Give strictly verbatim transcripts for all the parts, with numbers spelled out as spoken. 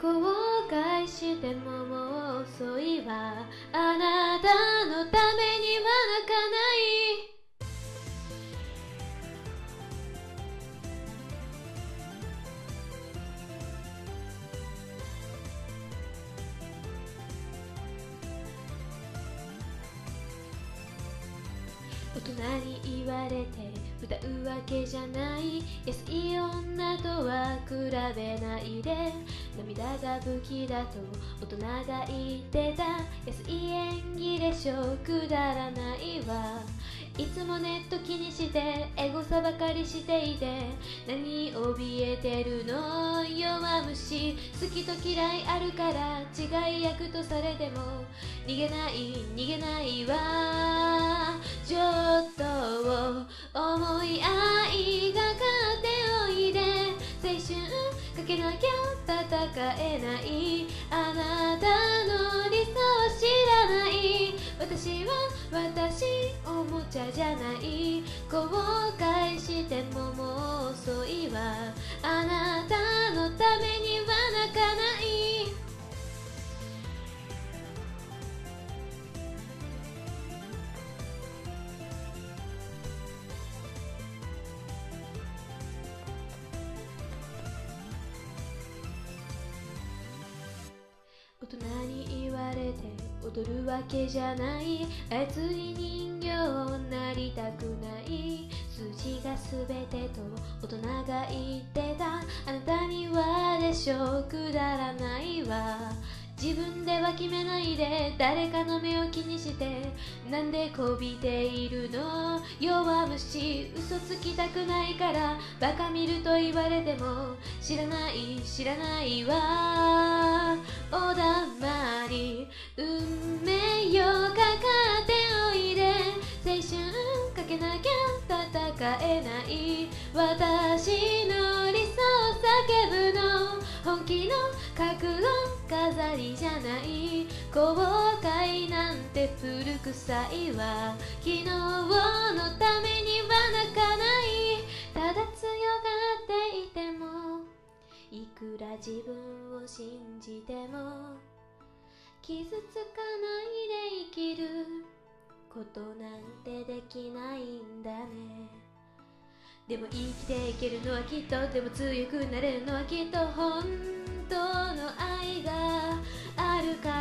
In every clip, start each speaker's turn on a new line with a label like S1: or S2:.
S1: 後悔してももう遅いわ。あなたのためには泣かない。大人に言われて歌うわけじゃない。安い女とは比べないで。涙が武器だと大人が言ってた。安い演技でしょ、くだらないわ。いつもネット気にしてエゴサばかりしていて、何怯えてるの弱虫。好きと嫌いあるから違い役とされても逃げない逃げないわ。ちょっと思い合いがかっておいで。青春かけなきゃ戦えない。あなたの理想知らない。私は私おもちゃじゃない。後悔してももう遅いわ。あなたのためには泣かない。大人に言われて踊るわけじゃない。熱い人形になりたくない。数字が全てと大人が言ってた。あなたにはでしょう、くだらないわ。自分では決めないで誰かの目を気にして。なんでこびているの弱虫。嘘つきたくないからバカ見ると言われても知らない知らないわ。おだまり運命よかかっておいで。青春かけなきゃ戦えない。私の理想叫ぶの本気の覚悟飾りじゃない。後悔なんて古臭いわ。昨日のためには泣かない。ただ強がっていてもいくら自分を信じても傷つかないで生きることなんてできないんだね。でも生きていけるのはきっと、でも強くなれるのはきっと本当の愛があるから。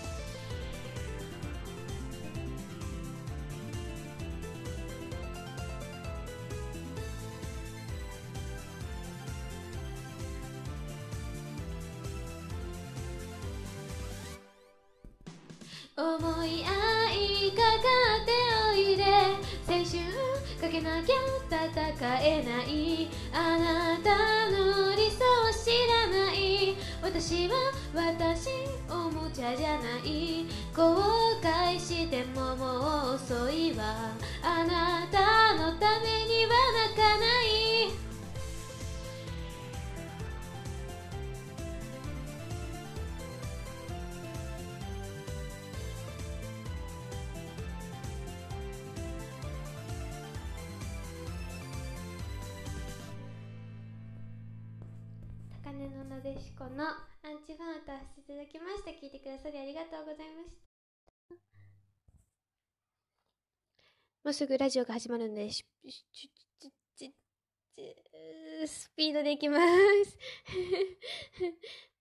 S1: 思い合いかかっておいで。青春かけなきゃ戦えない。あなたの理想知らない。私は私おもちゃじゃない。後悔してももう遅いわ。あなたのためには泣かない。高根のなでしこのアンチファン歌わせていただきました。聞いてくださりありがとうございました。もうすぐラジオが始まるんで、ししちちちちスピードでいきます